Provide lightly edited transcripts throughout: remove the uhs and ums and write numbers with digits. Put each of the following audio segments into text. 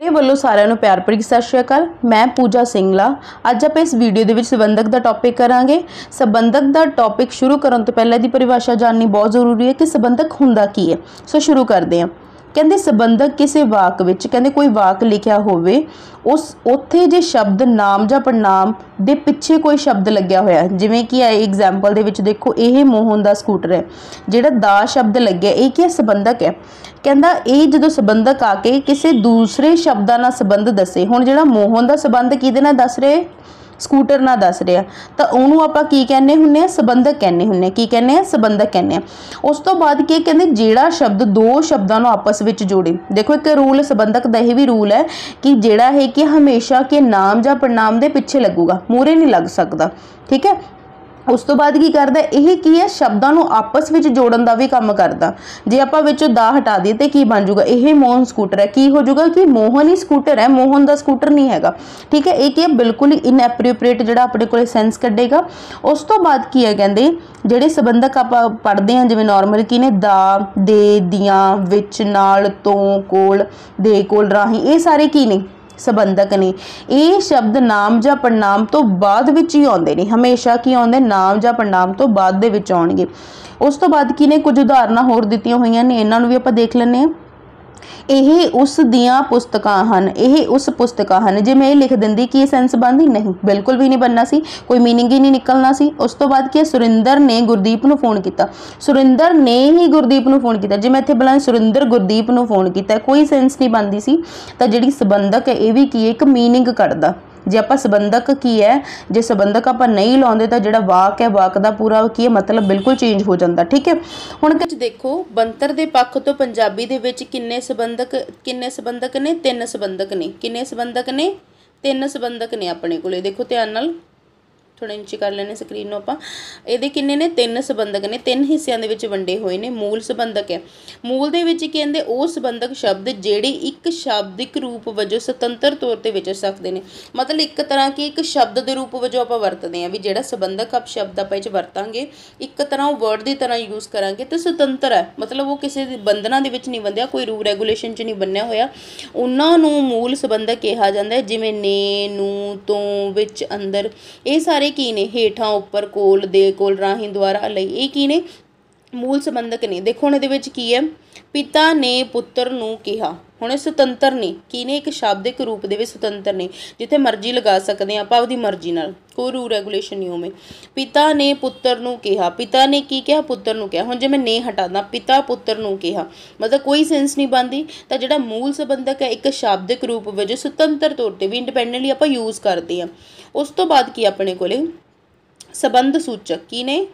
ਮੇਰੇ ਵੱਲੋਂ ਸਾਰਿਆਂ ਨੂੰ ਪਿਆਰ ਭਰੀ ਸਤਿ ਸ਼੍ਰੀ ਅਕਾਲ। ਮੈਂ ਪੂਜਾ ਸਿੰਗਲਾ। ਅੱਜ ਆਪਾਂ ਇਸ ਵੀਡੀਓ ਦੇ ਵਿੱਚ ਸੰਬੰਧਕ ਦਾ ਟੌਪਿਕ ਕਰਾਂਗੇ। ਸੰਬੰਧਕ ਦਾ ਟੌਪਿਕ ਸ਼ੁਰੂ ਕਰਨ ਤੋਂ ਪਹਿਲਾਂ ਦੀ ਪਰਿਭਾਸ਼ਾ ਜਾਣਨੀ ਬਹੁਤ ਜ਼ਰੂਰੀ ਹੈ कि ਸੰਬੰਧਕ ਹੁੰਦਾ ਕੀ ਹੈ। ਸੋ ਸ਼ੁਰੂ ਕਰਦੇ ਹਾਂ। ਕਹਿੰਦੇ ਸੰਬੰਧਕ ਕਿਸੇ ਵਾਕ ਵਿੱਚ ਕਹਿੰਦੇ ਕੋਈ ਵਾਕ ਲਿਖਿਆ ਹੋਵੇ ਉਸ ਉੱਥੇ ਜੇ ਸ਼ਬਦ ਨਾਮ ਜਾਂ ਪੜਨਾਮ ਦੇ ਪਿੱਛੇ ਕੋਈ ਸ਼ਬਦ ਲੱਗਿਆ ਹੋਇਆ, ਜਿਵੇਂ ਕਿ ਐਗਜ਼ਾਮਪਲ ਦੇ ਵਿੱਚ ਦੇਖੋ ਇਹ ਮੋਹਨ ਦਾ ਸਕੂਟਰ ਹੈ, ਜਿਹੜਾ ਦਾ ਸ਼ਬਦ ਲੱਗਿਆ ਇਹ ਕੀ ਹੈ, ਸੰਬੰਧਕ ਹੈ। ਕਹਿੰਦਾ ਇਹ ਜਦੋਂ ਸੰਬੰਧਕ ਆ ਕੇ ਕਿਸੇ ਦੂਸਰੇ ਸ਼ਬਦਾਂ ਨਾਲ ਸੰਬੰਧ ਦੱਸੇ, ਹੁਣ ਜਿਹੜਾ ਮੋਹਨ ਦਾ ਸੰਬੰਧ ਕਿਹਦੇ ਨਾਲ ਦੱਸ ਰਿਹਾ, ਸਕੂਟਰ ਨਾਲ ਦੱਸ ਰਿਹਾ, ਤਾਂ ਉਹਨੂੰ ਆਪਾਂ ਕੀ ਕਹਿੰਦੇ ਹੁੰਦੇ ਆ, ਸੰਬੰਧਕ ਕਹਿੰਦੇ ਹੁੰਦੇ ਆ। ਕੀ ਕਹਿੰਦੇ ਆ, ਸੰਬੰਧਕ ਕਹਿੰਦੇ ਆ। ਉਸ ਤੋਂ ਬਾਅਦ ਕੀ ਕਹਿੰਦੇ, ਜਿਹੜਾ ਸ਼ਬਦ ਦੋ ਸ਼ਬਦਾਂ ਨੂੰ ਆਪਸ ਵਿੱਚ ਜੋੜੇ। ਦੇਖੋ ਇੱਕ ਰੂਲ ਸੰਬੰਧਕ ਦਾ ਇਹ ਵੀ ਰੂਲ ਹੈ ਕਿ ਜਿਹੜਾ ਹੈ ਕਿ ਹਮੇਸ਼ਾ ਕਿ ਨਾਮ ਜਾਂ ਪੜਨਾਮ ਦੇ ਪਿੱਛੇ ਲੱਗੂਗਾ, ਮੂਹਰੇ ਨਹੀਂ ਲੱਗ ਸਕਦਾ। ਠੀਕ ਹੈ। ਉਸ ਤੋਂ ਬਾਅਦ ਕੀ ਕਰਦਾ, ਇਹ ਕੀ ਹੈ, ਸ਼ਬਦਾਂ ਨੂੰ ਆਪਸ ਵਿੱਚ ਜੋੜਨ ਦਾ ਵੀ ਕੰਮ ਕਰਦਾ। ਜੇ ਆਪਾਂ ਵਿੱਚੋਂ ਦਾ ਹਟਾ ਦਈਏ ਤੇ ਕੀ ਬਣ ਜਾਊਗਾ, ਇਹ ਮੋਹਨ ਸਕੂਟਰ ਹੈ। ਕੀ ਹੋ ਜਾਊਗਾ ਕਿ ਮੋਹਨ ਹੀ ਸਕੂਟਰ ਹੈ, ਮੋਹਨ ਦਾ ਸਕੂਟਰ ਨਹੀਂ ਹੈਗਾ। ਠੀਕ ਹੈ। ਇਹ ਕੀ ਹੈ, ਬਿਲਕੁਲ ਹੀ ਇਨਐਪਰੋਪ੍ਰੀਏਟ ਜਿਹੜਾ ਆਪਣੇ ਕੋਲੇ ਸੈਂਸ ਕੱਢੇਗਾ। ਉਸ ਤੋਂ ਬਾਅਦ ਕੀ ਹੈ, ਕਹਿੰਦੇ ਜਿਹੜੇ ਸੰਬੰਧਕ ਆਪਾਂ ਪੜ੍ਹਦੇ ਹਾਂ ਜਿਵੇਂ ਨੋਰਮਲ ਕੀ ਨੇ, ਦਾ, ਦੇ, ਦੀਆਂ, ਵਿੱਚ, ਨਾਲ, ਤੋਂ, ਕੋਲ, ਦੇ, ਕੋਲ, ਰਾਹੀਂ, ਇਹ ਸਾਰੇ ਕੀ ਨੇ, ਸੰਬੰਧਕ ਨੇ। ਇਹ ਸ਼ਬਦ ਨਾਮ ਜਾਂ ਪੜਨਾਮ ਤੋਂ ਬਾਅਦ ਵਿੱਚ ਹੀ ਆਉਂਦੇ ਨੇ, ਹਮੇਸ਼ਾ ਕੀ ਆਉਂਦੇ, ਨਾਮ ਜਾਂ ਪੜਨਾਮ ਤੋਂ ਬਾਅਦ ਦੇ ਵਿੱਚ ਆਉਣਗੇ। ਉਸ ਤੋਂ ਬਾਅਦ ਕੀ ਨੇ, ਕੁਝ ਉਦਾਹਰਨਾਂ ਹੋਰ ਦਿੱਤੀਆਂ ਹੋਈਆਂ ਨੇ, ਇਹਨਾਂ ਨੂੰ ਵੀ ਆਪਾਂ ਦੇਖ ਲੈਂਦੇ ਹਾਂ। ਇਹ ਉਸ ਦੀਆਂ ਪੁਸਤਕਾਂ ਹਨ, ਇਹ ਉਸ ਪੁਸਤਕਾਂ ਹਨ। ਜੇ ਮੈਂ ਇਹ ਲਿਖ ਦਿੰਦੀ ਕਿ ਇਹ ਸੈਂਸ ਬਣਦੀ, ਨਹੀਂ, ਬਿਲਕੁਲ ਵੀ ਨਹੀਂ ਬਣਨਾ ਸੀ, ਕੋਈ ਮੀਨਿੰਗ ਹੀ ਨਹੀਂ ਨਿਕਲਣਾ ਸੀ। ਉਸ ਤੋਂ ਬਾਅਦ ਕੀ, ਸੁਰਿੰਦਰ ਨੇ ਗੁਰਦੀਪ ਨੂੰ ਫੋਨ ਕੀਤਾ, ਸੁਰਿੰਦਰ ਨੇ ਹੀ ਗੁਰਦੀਪ ਨੂੰ ਫੋਨ ਕੀਤਾ। ਜੇ ਮੈਂ ਇੱਥੇ ਬੁਲਾ ਸੁਰਿੰਦਰ ਗੁਰਦੀਪ ਨੂੰ ਫੋਨ ਕੀਤਾ, ਕੋਈ ਸੈਂਸ ਨਹੀਂ ਬਣਦੀ ਸੀ। ਤਾਂ ਜਿਹੜੀ ਸੰਬੰਧਕ ਹੈ ਇਹ ਵੀ ਕੀ ਹੈ, ਇੱਕ ਮੀਨਿੰਗ ਕੱਢਦਾ। ਜੇ ਆਪਾਂ ਸੰਬੰਧਕ ਕੀ ਹੈ, ਜੇ ਸੰਬੰਧਕ ਆਪਾਂ ਨਹੀਂ ਲਾਉਂਦੇ ਤਾਂ ਜਿਹੜਾ ਵਾਕ ਹੈ, ਵਾਕ ਦਾ ਪੂਰਾ ਕੀ ਹੈ ਮਤਲਬ ਬਿਲਕੁਲ ਚੇਂਜ ਹੋ ਜਾਂਦਾ। ਠੀਕ ਹੈ। ਹੁਣ ਦੇਖੋ ਬਣਤਰ ਦੇ ਪੱਖ ਤੋਂ ਪੰਜਾਬੀ ਦੇ ਵਿੱਚ ਕਿੰਨੇ ਸੰਬੰਧਕ ਨੇ, ਤਿੰਨ ਸੰਬੰਧਕ ਨੇ। ਕਿੰਨੇ ਸੰਬੰਧਕ ਨੇ, ਤਿੰਨ ਸੰਬੰਧਕ ਨੇ ਆਪਣੇ ਕੋਲੇ। ਦੇਖੋ ਧਿਆਨ ਨਾਲ, ਥੋੜਾ ਨੀਚੇ ਕਰ ਲੈਣੇ ਸਕਰੀਨ ਨੂੰ ਆਪਾਂ। ਇਹਦੇ ਕਿੰਨੇ ਨੇ, ਤਿੰਨ ਸੰਬੰਧਕ ਨੇ, ਤਿੰਨ ਹਿੱਸਿਆਂ ਦੇ ਵਿੱਚ ਵੰਡੇ ਹੋਏ ਨੇ। ਮੂਲ ਸੰਬੰਧਕ ਹੈ। ਮੂਲ ਦੇ ਵਿੱਚ ਕਹਿੰਦੇ ਉਹ ਸੰਬੰਧਕ ਸ਼ਬਦ ਜਿਹੜੇ ਇੱਕ ਸ਼ਾਬਦਿਕ ਰੂਪ ਵਜੋਂ ਸੁਤੰਤਰ ਤੌਰ ਤੇ ਵਿਚਰ ਸਕਦੇ ਨੇ। ਮਤਲਬ ਇੱਕ ਤਰ੍ਹਾਂ ਕੀ ਇੱਕ ਸ਼ਬਦ ਦੇ ਰੂਪ ਵਜੋਂ ਆਪਾਂ ਵਰਤਦੇ ਹਾਂ, ਵੀ ਜਿਹੜਾ ਸੰਬੰਧਕ ਸ਼ਬਦ ਆਪਾਂ ਇਹ 'ਚ ਵਰਤਾਂਗੇ ਇੱਕ ਤਰ੍ਹਾਂ ਉਹ ਵਰਡ ਦੀ ਤਰ੍ਹਾਂ ਯੂਜ਼ ਕਰਾਂਗੇ ਤੇ ਸੁਤੰਤਰ ਹੈ। ਮਤਲਬ ਉਹ ਕਿਸੇ ਦੇ ਬੰਧਨਾਂ ਦੇ ਵਿੱਚ ਨਹੀਂ ਬੰਨਿਆ, ਕੋਈ ਰੂਲ ਰੈਗੂਲੇਸ਼ਨ 'ਚ ਨਹੀਂ ਬੰਨਿਆ ਹੋਇਆ। ਉਹਨਾਂ ਨੂੰ ਮੂਲ ਸੰਬੰਧਕ ਕਿਹਾ ਜਾਂਦਾ ਹੈ। ਜਿਵੇਂ ਨੇ, ਨੂੰ, ਤੋਂ, ਵਿੱਚ, ਅੰਦਰ, ਇਹ ਸਾਰੇ ਕੀ ਨੇ, ਹੇਠਾਂ, ਉੱਪਰ, ਕੋਲ, ਦੇ, ਕੋਲ, ਰਾਹੀਂ, ਦੁਆਰਾ, ਲਈ, ਇਹ ਕੀ ਨੇ, ਮੂਲ ਸੰਬੰਧਕ ਨੇ। ਦੇਖੋ ਹੁਣ ਇਹਦੇ ਵਿੱਚ ਕੀ ਹੈ, ਪਿਤਾ ਨੇ ਪੁੱਤਰ ਨੂੰ ਕਿਹਾ। ਹੁਣ ਇਹ ਸੁਤੰਤਰ ਨੇ, ਕੀ ਨੇ, ਇੱਕ ਸ਼ਾਬਦਿਕ ਰੂਪ ਦੇ ਵਿੱਚ ਸੁਤੰਤਰ ਨੇ, ਜਿੱਥੇ ਮਰਜ਼ੀ ਲਗਾ ਸਕਦੇ ਹਾਂ ਆਪਾਂ ਆਪਦੀ ਮਰਜ਼ੀ ਨਾਲ, ਕੋਈ ਰੂਲ ਰੈਗੂਲੇਸ਼ਨ ਨਹੀਂ ਹੋਵੇ। ਪਿਤਾ ਨੇ ਪੁੱਤਰ ਨੂੰ ਕਿਹਾ, ਪਿਤਾ ਨੇ ਕੀ ਕਿਹਾ, ਪੁੱਤਰ ਨੂੰ ਕਿਹਾ। ਹੁਣ ਜੇ ਮੈਂ ਨੇ ਹਟਾਦਾ, ਪਿਤਾ ਪੁੱਤਰ ਨੂੰ ਕਿਹਾ, ਮਤਲਬ ਕੋਈ ਸੈਂਸ ਨਹੀਂ ਬਣਦੀ। ਤਾਂ ਜਿਹੜਾ ਮੂਲ ਸੰਬੰਧਕ ਹੈ ਇੱਕ ਸ਼ਾਬਦਿਕ ਰੂਪ ਵਜੋਂ ਸੁਤੰਤਰ ਤੌਰ ਤੇ ਵੀ ਇੰਡੀਪੈਂਡੈਂਟਲੀ ਆਪਾਂ ਯੂਜ਼ ਕਰਦੇ ਹਾਂ। ਉਸ ਤੋਂ ਬਾਅਦ ਕੀ ਆਪਣੇ ਕੋਲੇ ਸੰਬੰਧ ਸੂਚਕ ਕੀ ਨੇ,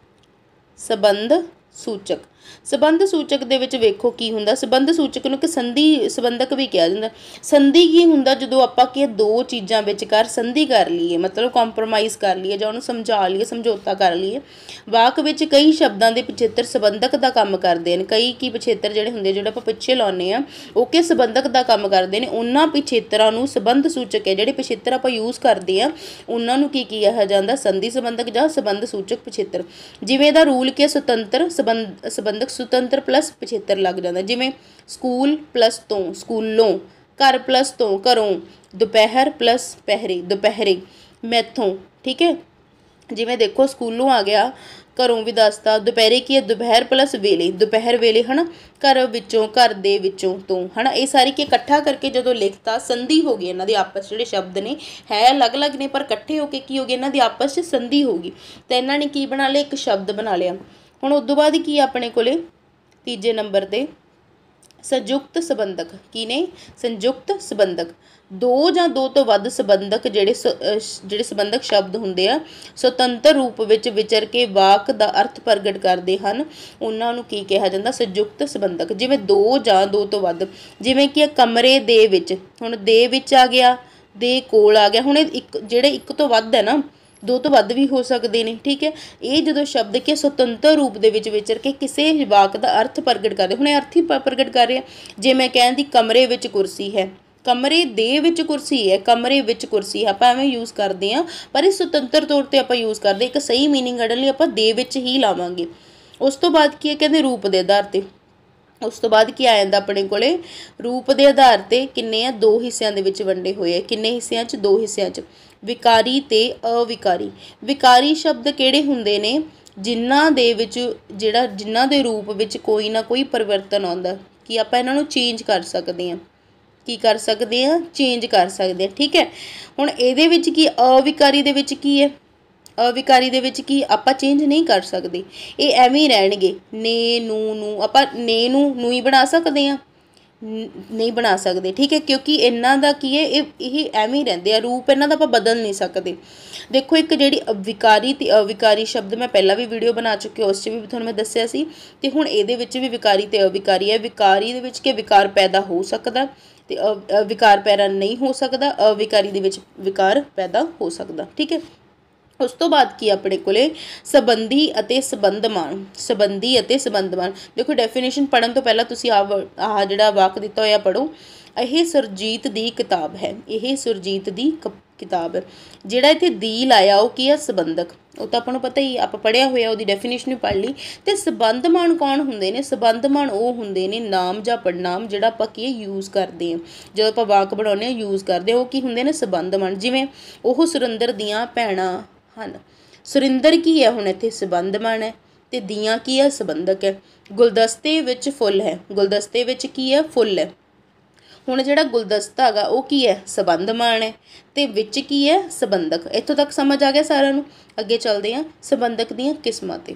ਸੰਬੰਧ ਸੂਚਕ। ਸੰਬੰਧ ਸੂਚਕ ਦੇ ਵਿੱਚ ਵੇਖੋ ਕੀ ਹੁੰਦਾ, ਸੰਬੰਧ ਸੂਚਕ ਨੂੰ ਇੱਕ ਸੰਧੀ ਸੰਬੰਧਕ ਵੀ ਕਿਹਾ ਜਾਂਦਾ। ਸੰਧੀ ਕੀ ਹੁੰਦਾ, ਜਦੋਂ ਆਪਾਂ ਕਿ ਦੋ ਚੀਜ਼ਾਂ ਵਿਚਕਾਰ ਸੰਧੀ ਕਰ ਲਈਏ, ਮਤਲਬ ਕੰਪਰੋਮਾਈਜ਼ ਕਰ ਲਈਏ ਜਾਂ ਉਹਨੂੰ ਸਮਝਾ ਲਈਏ, ਸਮਝੌਤਾ ਕਰ ਲਈਏ। ਵਾਕ ਵਿੱਚ ਕਈ ਸ਼ਬਦਾਂ ਦੇ ਪਿਛੇਤਰ ਸੰਬੰਧਕ ਦਾ ਕੰਮ ਕਰਦੇ ਨੇ। ਕਈ ਕੀ ਪਿਛੇਤਰ ਜਿਹੜੇ ਹੁੰਦੇ, ਜਿਹੜੇ ਆਪਾਂ ਪਿੱਛੇ ਲਾਉਂਦੇ ਆ, ਉਹ ਕਿ ਸੰਬੰਧਕ ਦਾ ਕੰਮ ਕਰਦੇ ਨੇ। ਉਹਨਾਂ ਪਿਛੇਤਰਾਂ ਨੂੰ ਸੰਬੰਧ ਸੂਚਕ ਹੈ, ਜਿਹੜੇ ਪਿਛੇਤਰ ਆਪਾਂ ਯੂਜ਼ ਕਰਦੇ ਆ ਉਹਨਾਂ ਨੂੰ ਕੀ ਕਿਹਾ ਜਾਂਦਾ, ਸੰਧੀ ਸੰਬੰਧਕ ਜਾਂ ਸੰਬੰਧ ਸੂਚਕ ਪਿਛੇਤਰ। ਜਿਵੇਂ ਇਹਦਾ ਰੂਲ ਕਿ ਸੁਤੰਤਰ ਸੰਬੰਧਕ ਸੁਤੰਤਰ ਪਲੱਸ ਪਿਛੇਤਰ ਲੱਗ ਜਾਂਦਾ। ਜਿਵੇਂ ਸਕੂਲ ਪਲੱਸ ਤੋਂ, ਸਕੂਲੋਂ, ਘਰ ਪਲੱਸ ਤੋਂ, ਘਰੋਂ, ਦੁਪਹਿਰ ਪਲੱਸ ਪਹਿਰੇ, ਦੁਪਹਿਰੇ, ਮੈਥੋਂ। ਠੀਕ ਹੈ। ਜਿਵੇਂ ਦੇਖੋ ਸਕੂਲੋਂ ਆ ਗਿਆ, ਘਰੋਂ ਵੀ ਦੱਸਤਾ, ਦੁਪਹਿਰੇ ਕੀ ਹੈ, ਦੁਪਹਿਰ ਪਲੱਸ ਵੇਲੇ, ਦੁਪਹਿਰ ਵੇਲੇ, ਹੈ ਨਾ, ਘਰ ਵਿੱਚੋਂ, ਘਰ ਦੇ ਵਿੱਚੋਂ, ਤੋਂ, ਹੈ ਨਾ। ਇਹ ਸਾਰੀ ਕੀ ਇਕੱਠਾ ਕਰਕੇ ਜਦੋਂ ਲਿਖਤਾ ਸੰਧੀ ਹੋ ਗਈ ਇਹਨਾਂ ਦੇ ਆਪਸ, ਜਿਹੜੇ ਸ਼ਬਦ ਨੇ ਹੈ ਅਲੱਗ-ਅਲੱਗ ਨੇ ਪਰ ਇਕੱਠੇ ਹੋ ਕੇ ਕੀ ਹੋ ਗਏ, ਇਹਨਾਂ ਦੀ ਆਪਸ 'ਚ ਸੰਧੀ ਹੋ ਗਈ ਤਾਂ ਇਹਨਾਂ ਨੇ ਕੀ ਬਣਾ ਲਿਆ, ਇੱਕ ਸ਼ਬਦ ਬਣਾ ਲਿਆ। ਹੁਣ ਉਸ ਤੋਂ ਬਾਅਦ ਕੀ ਆਪਣੇ ਕੋਲੇ ਤੀਜੇ ਨੰਬਰ ਤੇ ਸੰਯੁਕਤ ਸੰਬੰਧਕ ਕੀ ਨੇ, ਸੰਯੁਕਤ ਸੰਬੰਧਕ। ਦੋ ਜਾਂ ਦੋ ਤੋਂ ਵੱਧ ਸੰਬੰਧਕ ਜਿਹੜੇ ਸੰਬੰਧਕ ਸ਼ਬਦ ਹੁੰਦੇ ਆ ਸੁਤੰਤਰ ਰੂਪ ਵਿੱਚ ਵਿਚਰ ਕੇ ਵਾਕ ਦਾ ਅਰਥ ਪ੍ਰਗਟ ਕਰਦੇ ਹਨ, ਉਹਨਾਂ ਨੂੰ ਕੀ ਕਿਹਾ ਜਾਂਦਾ, ਸੰਯੁਕਤ ਸੰਬੰਧਕ। ਜਿਵੇਂ ਦੋ ਜਾਂ ਦੋ ਤੋਂ ਵੱਧ, ਜਿਵੇਂ ਕਿ ਕਮਰੇ ਦੇ ਵਿੱਚ, ਹੁਣ ਦੇ ਵਿੱਚ ਆ ਗਿਆ, ਦੇ ਕੋਲ ਆ ਗਿਆ। ਹੁਣ ਇੱਕ ਜਿਹੜੇ ਇੱਕ ਤੋਂ ਵੱਧ ਹੈ ਨਾ, ਦੋ ਤੋਂ ਵੱਧ ਵੀ ਹੋ ਸਕਦੇ ਨੇ। ਠੀਕ ਹੈ। ਇਹ ਜਦੋਂ ਸ਼ਬਦ ਕਿ ਸੁਤੰਤਰ ਰੂਪ ਦੇ ਵਿੱਚ ਵਿਚਰ ਕੇ ਕਿਸੇ ਵਾਕ ਦਾ ਅਰਥ ਪ੍ਰਗਟ ਕਰਦੇ, ਹੁਣ ਇਹ ਅਰਥ ਹੀ ਪ੍ਰਗਟ ਕਰ ਰਿਹਾ। ਜੇ ਮੈਂ ਕਹਿੰਦੀ ਕਮਰੇ ਵਿੱਚ ਕੁਰਸੀ ਹੈ, ਕਮਰੇ ਦੇ ਵਿੱਚ ਕੁਰਸੀ ਹੈ, ਕਮਰੇ ਵਿੱਚ ਕੁਰਸੀ ਹੈ, ਆਪਾਂ ਐਵੇਂ ਯੂਜ਼ ਕਰਦੇ ਹਾਂ ਪਰ ਇਹ ਸੁਤੰਤਰ ਤੌਰ ਤੇ ਆਪਾਂ ਯੂਜ਼ ਕਰਦੇ। ਇੱਕ ਸਹੀ ਮੀਨਿੰਗ ਕੱਢਣ ਲਈ ਆਪਾਂ ਦੇ ਵਿੱਚ ਹੀ ਲਾਵਾਂਗੇ। ਉਸ ਤੋਂ ਬਾਅਦ ਕੀ ਹੈ, ਕਹਿੰਦੇ ਰੂਪ ਦੇ ਆਧਾਰ ਤੇ। उस तो बाद की आ जाता अपने कोले रूप के आधार पर किन्ने आ 2 हिस्सों के वंडे हुए किन्ने हिस्सों 2 हिस्सों विकारी ते अविकारी। विकारी शब्द किहड़े हुंदे ने जिन्हां दे विच जिहड़ा जिन्हां दे रूप विच कोई ना कोई परिवर्तन आउंदा कि आपां इन्हां नूं चेंज कर सकदे हां की कर सकते हैं चेंज कर सकते हैं। ठीक है हुण इहदे विच की अविकारी दे विच की है अविकारी दे विच की आपां चेंज नहीं कर सकते ये एवें ही रहणगे ने नू आपां ने नू ही बना सकते हैं नहीं बना सकते। ठीक है क्योंकि इन्हां दा की है ये एवें ही रहिंदे आ रूप इन्हां दा आपां बदल नहीं सकते। देखो एक जिहड़ी विकारी ते अविकारी शब्द मैं पहला भी वीडियो बना चुकी उस भी तुहानूं मैं दस्सिया सी ते हुण इहदे विच भी विकारी ते अविकारी है। विकारी दे विच के विकार पैदा हो सकदा ते विकार पैदा नहीं हो सकता अविकारी दे विच विकार पैदा हो सकता। ठीक है उस तो बाद की अपने कोले संबंधी अते संबंधमान संबंधी अते संबंधमान। देखो डेफिनेशन पढ़न तो पहला तुसी आह जिहड़ा वाक दिता होया पढ़ो यह सुरजीत दी किताब है यह सुरजीत दी किताब है। जिहड़ा इत्थे दी लाया वो की है संबंधक वो तो आपां नूं पता ही आप पढ़िया होया उहदी डेफिनेशन भी पढ़ ली। ते संबंधमान कौन हुंदे ने संबंधमान वो हुंदे ने नाम जां पड़नाम जिहड़ा आपां की यूज़ करते हैं जदों आपां वाक बनाउने यूज़ करते हैं वो की हुंदे ने संबंधमान। जिवें ओह सुरिंदर दियां भैणां हन सुरिंदर की है हुण इत्थे संबंधमान है ते दियां की है संबंधक है। गुलदस्ते विच फुल है गुलदस्ते विच की है फुल है हुण जिहड़ा गुलदस्ता हैगा वो की है संबंधमान है ते विच की है संबंधक। इत्थों तक समझ आ गया सारिआं नूं अगे चलदे हां संबंधक दीआं किस्मां ते।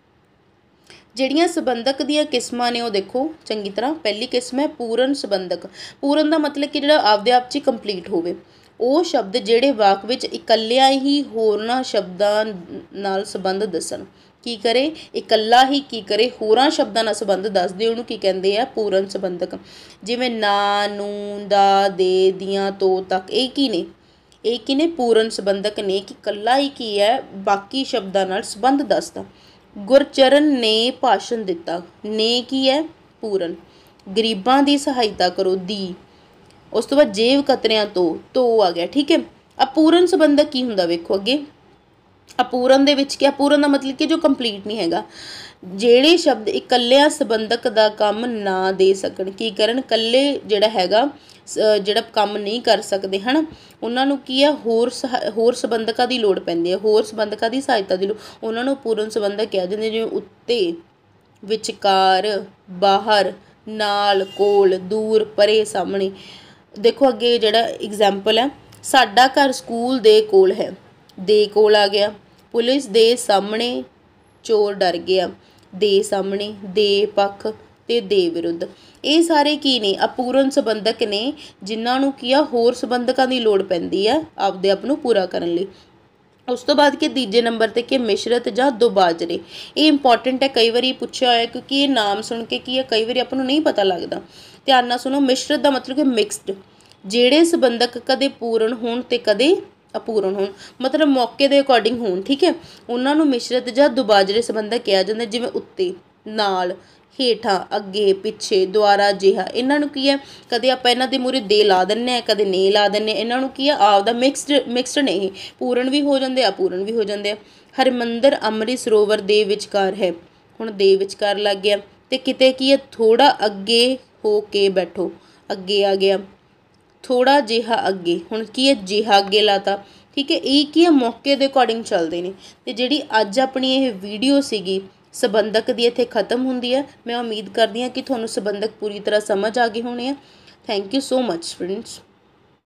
ਜਿਹੜੀਆਂ संबंधक ਦੀਆਂ किस्मां ने वो देखो चंगी तरह। पहली किस्म है पूਰਨ संबंधक। पूਰਨ ਦਾ मतलब कि ਜਿਹੜਾ ਆਪਦੇ ਆਪ 'ਚ ਕੰਪਲੀਟ ਹੋਵੇ ਉਹ ਸ਼ਬਦ ਜਿਹੜੇ ਵਾਕ ਵਿੱਚ ਇਕੱਲਿਆਂ ਹੀ ਹੋਰਨਾਂ ਸ਼ਬਦਾਂ ਨਾਲ ਸੰਬੰਧ ਦੱਸਣ ਕੀ ਕਰੇ ਇਕੱਲਾ ਹੀ ਕੀ ਕਰੇ ਹੋਰਾਂ ਸ਼ਬਦਾਂ ਨਾਲ ਸੰਬੰਧ ਦੱਸਦੇ ਉਹਨੂੰ ਕੀ ਕਹਿੰਦੇ ਆ ਪੂਰਨ ਸੰਬੰਧਕ। ਜਿਵੇਂ ਨਾ ਨੂੰ ਦਾ ਦੇ ਦੀਆਂ ਤੋਂ ਤੱਕ ਇਹ ਕੀ ਨੇ ਇਹ ਕੀ ਨੇ ਪੂਰਨ ਸੰਬੰਧਕ ਨੇ ਕਿ ਇਕੱਲਾ ਹੀ ਕੀ ਹੈ ਬਾਕੀ ਸ਼ਬਦਾਂ ਨਾਲ ਸੰਬੰਧ ਦੱਸਦਾ। गुरचरण ने भाषण दिता ने की है पूरन। गरीबां दी सहायता करो दी उस तो बाद जेव कतरियां तो आ गया। ठीक है अपूਰਨ संबंधक की हुंदा वेखो अगे अपूਰਨ दे विच क्या पूਰਨ दा मतलब कि जो कंप्लीट नहीं हैगा ਜਿਹੜੇ शब्द इकल्लियां संबंधक दा काम ना दे सकण की करन कल्ले जिहड़ा हैगा ਜਿਹੜਾ ਕੰਮ ਨਹੀਂ ਕਰ ਸਕਦੇ ਹਨ ਉਹਨਾਂ ਨੂੰ ਕੀ ਆ ਹੋਰ ਸੰਬੰਧਕਾਂ ਦੀ ਲੋੜ ਪੈਂਦੀ ਹੈ ਹੋਰ ਸੰਬੰਧਕਾਂ ਦੀ ਸਹਾਇਤਾ ਦੀ ਲੋੜ ਉਹਨਾਂ ਨੂੰ ਪੂਰਨ ਸੰਬੰਧਕ ਕਿਹਾ ਜਾਂਦਾ ਜਿਵੇਂ ਉੱਤੇ ਵਿਚਕਾਰ ਬਾਹਰ ਨਾਲ ਕੋਲ ਦੂਰ ਪਰੇ ਸਾਹਮਣੇ। ਦੇਖੋ ਅੱਗੇ ਜਿਹੜਾ ਐਗਜ਼ਾਮਪਲ ਹੈ ਸਾਡਾ ਘਰ ਸਕੂਲ ਦੇ ਕੋਲ ਹੈ ਦੇ ਕੋਲ ਆ ਗਿਆ। ਪੁਲਿਸ ਦੇ ਸਾਹਮਣੇ ਚੋਰ ਡਰ ਗਿਆ ਦੇ ਸਾਹਮਣੇ ਦੇ ਪੱਖ ਤੇ ਦੇ ਵਿਰੁੱਧ। ਇਹ ਸਾਰੇ ਕੀ ਨੇ ਅਪੂਰਨ ਸੰਬੰਧਕ ਨੇ ਜਿਨ੍ਹਾਂ ਨੂੰ ਕੀ ਆ ਹੋਰ ਸੰਬੰਧਕਾਂ ਦੀ ਲੋੜ ਪੈਂਦੀ ਆ ਆਪਦੇ ਆਪ ਨੂੰ ਪੂਰਾ ਕਰਨ ਲਈ। ਉਸ ਤੋਂ ਬਾਅਦ ਕਿ ਤੀਜੇ ਨੰਬਰ ਤੇ ਕਿ ਮਿਸ਼ਰਤ ਜਾਂ ਦੁਬਾਜਰੇ ਇਹ ਇੰਪੋਰਟੈਂਟ ਹੈ ਕਈ ਵਾਰੀ ਪੁੱਛਿਆ ਹੋਇਆ ਕਿਉਂਕਿ ਇਹ ਨਾਮ ਸੁਣ ਕੇ ਕੀ ਹੈ ਕਈ ਵਾਰੀ ਆਪਾਂ ਨੂੰ ਨਹੀਂ ਪਤਾ ਲੱਗਦਾ। ਧਿਆਨ ਨਾਲ ਸੁਣੋ ਮਿਸ਼ਰਤ ਦਾ ਮਤਲਬ ਕਿ ਮਿਕਸਡ ਜਿਹੜੇ ਸੰਬੰਧਕ ਕਦੇ ਪੂਰਨ ਹੋਣ ਤੇ ਕਦੇ ਅਪੂਰਨ ਹੋਣ ਮਤਲਬ ਮੌਕੇ ਦੇ ਅਕੋਰਡਿੰਗ ਹੋਣ। ਠੀਕ ਹੈ ਉਹਨਾਂ ਨੂੰ ਮਿਸ਼ਰਤ ਜਾਂ ਦੁਬਾਜਰੇ ਸੰਬੰਧਕ ਕਿਹਾ ਜਾਂਦਾ ਜਿਵੇਂ ਉੱਤੇ ਨਾਲ ਹੇਠਾਂ ਅੱਗੇ ਪਿੱਛੇ ਦੁਆਰਾ ਜਿਹਾ। ਇਹਨਾਂ ਨੂੰ ਕੀ ਹੈ ਕਦੇ ਆਪਾਂ ਇਹਨਾਂ ਦੇ ਮੂਹਰੇ ਦੇ ਲਾ ਦਿੰਦੇ ਹਾਂ ਕਦੇ ਨੇ ਲਾ ਦਿੰਦੇ ਇਹਨਾਂ ਨੂੰ ਕੀ ਆ ਆਪਦਾ ਮਿਕਸਡ ਨੇ ਇਹ ਪੂਰਨ ਵੀ ਹੋ ਜਾਂਦੇ ਅਪੂਰਨ ਵੀ ਹੋ ਜਾਂਦੇ ਆ। ਹਰਿਮੰਦਰ ਅੰਮ੍ਰਿਤ ਸਰੋਵਰ ਦੇ ਵਿਚਕਾਰ ਹੈ ਹੁਣ ਦੇ ਵਿਚਕਾਰ ਲੱਗ ਗਿਆ ਤੇ ਕਿਤੇ ਕੀ ਹੈ ਥੋੜਾ ਅੱਗੇ ਹੋ ਕੇ ਬੈਠੋ ਅੱਗੇ ਆ ਗਿਆ ਥੋੜਾ ਜਿਹਾ ਅੱਗੇ ਹੁਣ ਕੀ ਹੈ ਜਿਹਾ ਅੱਗੇ ਲਾਤਾ। ਠੀਕ ਹੈ ਇਹ ਕੀ ਹੈ ਮੌਕੇ ਦੇ ਅਕੋਰਡਿੰਗ ਚੱਲਦੇ ਨੇ। ਤੇ ਜਿਹੜੀ ਅੱਜ ਆਪਣੀ ਇਹ ਵੀਡੀਓ ਸੀਗੀ संबंधक दी इत्थे खत्म हुंदी है। मैं उम्मीद करदी हां कि तुहानूं संबंधक पूरी तरह समझ आ गए होने। Thank you so much friends.